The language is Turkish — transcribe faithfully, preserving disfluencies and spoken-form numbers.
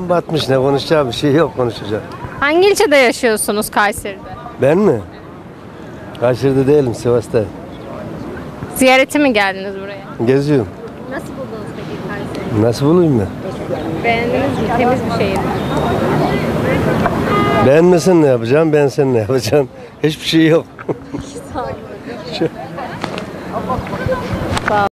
Batmış, ne konuşacağım, bir şey yok konuşacak. Hangi ilçede yaşıyorsunuz Kayseri'de? Ben mi? Kayseri'de değilim, Sivas'ta. Ziyarete mi geldiniz buraya? Geziyorum. Nasıl buldunuz peki Kayseri'yi? Nasıl bulayım ben? Beğendiniz mi? Temiz bir şehir mi? Beğenmesen ne yapacağım, beğensen ne yapacağım? Hiçbir şey yok. Sağ olun. Şu- Sağ olun.